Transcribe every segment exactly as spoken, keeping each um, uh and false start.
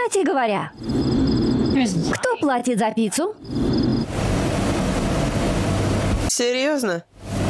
Кстати говоря, кто платит за пиццу? Серьезно?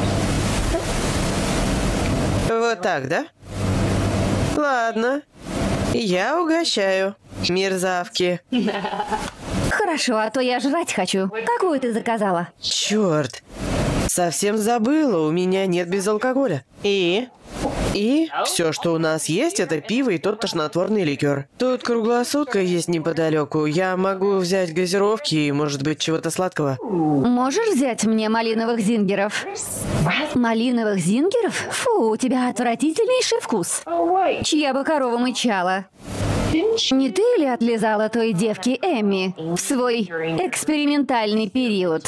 Вот так, да? Ладно. Я угощаю. Мерзавки. Хорошо, а то я жрать хочу. Какую ты заказала? Черт. Совсем забыла, у меня нет без алкоголя. И? И все, что у нас есть, это пиво и тот тошнотворный ликер. Тут круглосутка есть неподалеку. Я могу взять газировки и, может быть, чего-то сладкого. Можешь взять мне малиновых зингеров? Малиновых зингеров? Фу, у тебя отвратительнейший вкус. Чья бы корова мычала? Не ты ли отлизала той девке Эмми в свой экспериментальный период?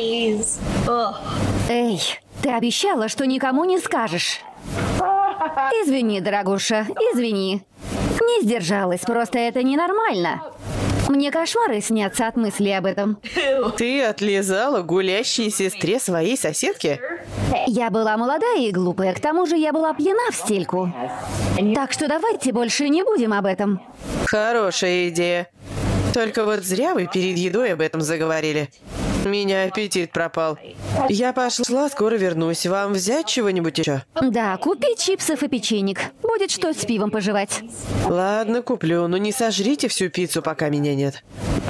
Эй, ты обещала, что никому не скажешь. Извини, дорогуша, извини. Не сдержалась, просто это ненормально. Мне кошмары снятся от мысли об этом. Ты отлизала гулящей сестре своей соседки? Я была молодая и глупая, к тому же я была пьяна в стельку. Так что давайте больше не будем об этом. Хорошая идея. Только вот зря вы перед едой об этом заговорили. У меня аппетит пропал. Я пошла, скоро вернусь. Вам взять чего-нибудь еще? Да, купи чипсов и печенек. Будет что с пивом пожевать. Ладно, куплю, но не сожрите всю пиццу, пока меня нет.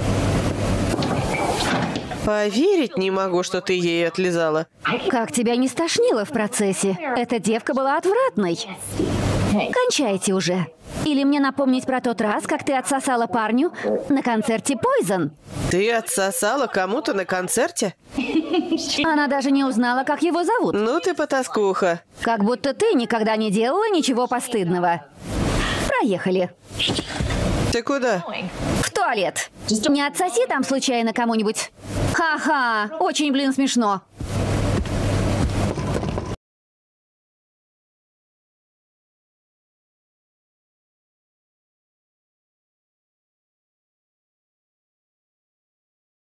Поверить не могу, что ты ей отлизала. Как тебя не стошнило в процессе? Эта девка была отвратной. Кончайте уже. Или мне напомнить про тот раз, как ты отсосала парню на концерте Poison? Ты отсосала кому-то на концерте? Она даже не узнала, как его зовут. Ну ты потаскуха. Как будто ты никогда не делала ничего постыдного. Проехали. Ты куда? В туалет. Не отсоси там случайно кому-нибудь. Ха-ха, очень, блин, смешно.